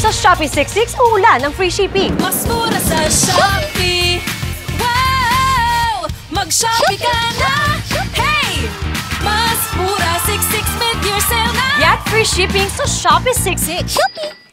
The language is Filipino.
Sa Shopee 6.6, uulan ng free shipping. Mas mura sa Shopee. Wow! Mag-Shopee ka na! Hey! Mas mura 6.6 mid-year sale na! Get free shipping sa Shopee 6.6. Shopee!